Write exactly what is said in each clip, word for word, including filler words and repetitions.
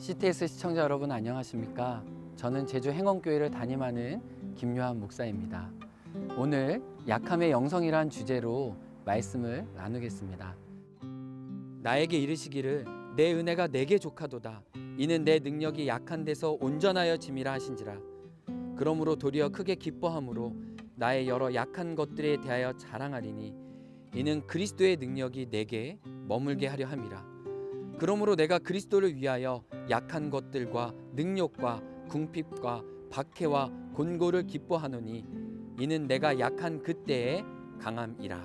씨티에스 시청자 여러분 안녕하십니까? 저는 제주 행원교회를 담임하는 김요한 목사입니다. 오늘 약함의 영성이란 주제로 말씀을 나누겠습니다. 나에게 이르시기를 내 은혜가 내게 족하도다. 이는 내 능력이 약한 데서 온전하여 짐이라 하신지라. 그러므로 도리어 크게 기뻐함으로 나의 여러 약한 것들에 대하여 자랑하리니 이는 그리스도의 능력이 내게 머물게 하려 함이라. 그러므로 내가 그리스도를 위하여 약한 것들과 능력과 궁핍과 박해와 곤고를 기뻐하노니 이는 내가 약한 그때의 강함이라.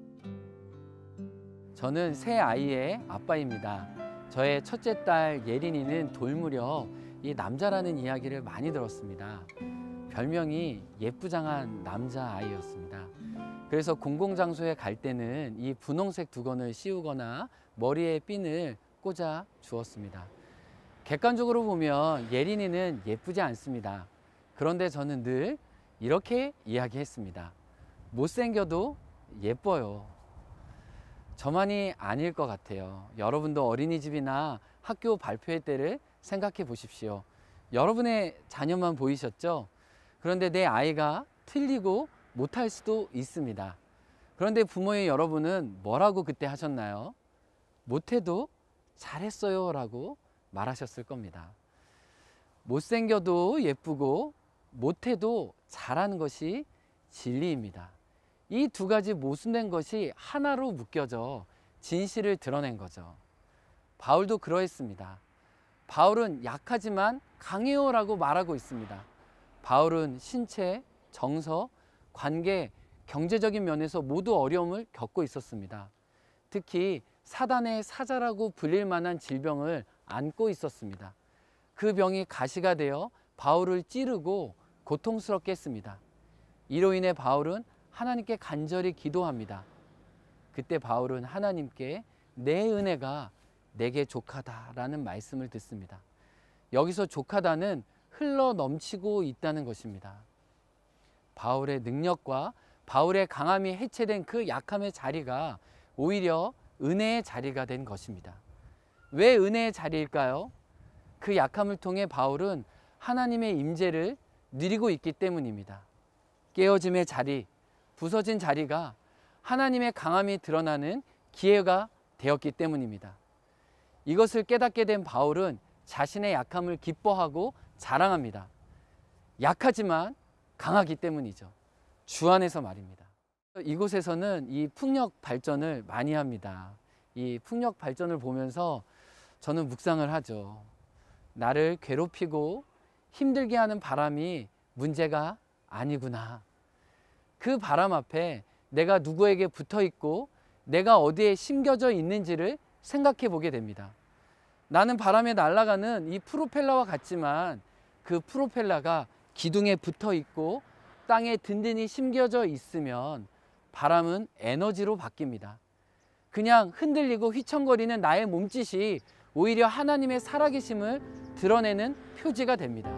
저는 세 아이의 아빠입니다. 저의 첫째 딸 예린이는 돌 무렵 이 남자라는 이야기를 많이 들었습니다. 별명이 예쁘장한 남자아이였습니다. 그래서 공공장소에 갈 때는 이 분홍색 두건을 씌우거나 머리에 핀을 꽂아 주었습니다. 객관적으로 보면 예린이는 예쁘지 않습니다. 그런데 저는 늘 이렇게 이야기했습니다. 못생겨도 예뻐요. 저만이 아닐 것 같아요. 여러분도 어린이집이나 학교 발표회 때를 생각해 보십시오. 여러분의 자녀만 보이셨죠? 그런데 내 아이가 틀리고 못할 수도 있습니다. 그런데 부모의 여러분은 뭐라고 그때 하셨나요? 못해도 잘했어요 라고 말하셨을 겁니다. 못생겨도 예쁘고 못해도 잘하는 것이 진리입니다. 이 두 가지 모순된 것이 하나로 묶여져 진실을 드러낸 거죠. 바울도 그러했습니다. 바울은 약하지만 강해요 라고 말하고 있습니다. 바울은 신체, 정서, 관계, 경제적인 면에서 모두 어려움을 겪고 있었습니다. 특히 사단의 사자라고 불릴 만한 질병을 안고 있었습니다. 그 병이 가시가 되어 바울을 찌르고 고통스럽게 했습니다. 이로 인해 바울은 하나님께 간절히 기도합니다. 그때 바울은 하나님께 내 은혜가 내게 족하다라는 말씀을 듣습니다. 여기서 족하다는 흘러 넘치고 있다는 것입니다. 바울의 능력과 바울의 강함이 해체된 그 약함의 자리가 오히려 은혜의 자리가 된 것입니다. 왜 은혜의 자리일까요? 그 약함을 통해 바울은 하나님의 임재를 누리고 있기 때문입니다. 깨어짐의 자리, 부서진 자리가 하나님의 강함이 드러나는 기회가 되었기 때문입니다. 이것을 깨닫게 된 바울은 자신의 약함을 기뻐하고 자랑합니다. 약하지만 강하기 때문이죠. 주 안에서 말입니다. 이곳에서는 이 풍력 발전을 많이 합니다. 이 풍력 발전을 보면서 저는 묵상을 하죠. 나를 괴롭히고 힘들게 하는 바람이 문제가 아니구나. 그 바람 앞에 내가 누구에게 붙어 있고 내가 어디에 심겨져 있는지를 생각해 보게 됩니다. 나는 바람에 날아가는 이 프로펠러와 같지만 그 프로펠러가 기둥에 붙어 있고 땅에 든든히 심겨져 있으면 바람은 에너지로 바뀝니다. 그냥 흔들리고 휘청거리는 나의 몸짓이 오히려 하나님의 살아계심을 드러내는 표지가 됩니다.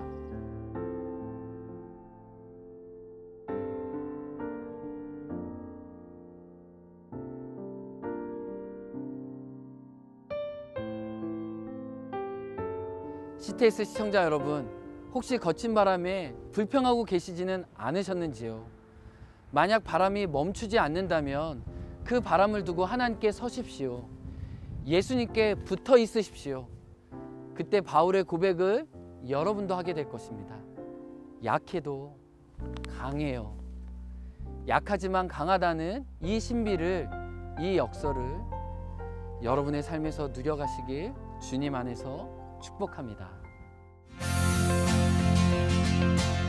씨티에스 시청자 여러분, 혹시 거친 바람에 불평하고 계시지는 않으셨는지요? 만약 바람이 멈추지 않는다면 그 바람을 두고 하나님께 서십시오. 예수님께 붙어 있으십시오. 그때 바울의 고백을 여러분도 하게 될 것입니다. 약해도 강해요. 약하지만 강하다는 이 신비를, 이 역설을 여러분의 삶에서 누려가시길 주님 안에서 축복합니다.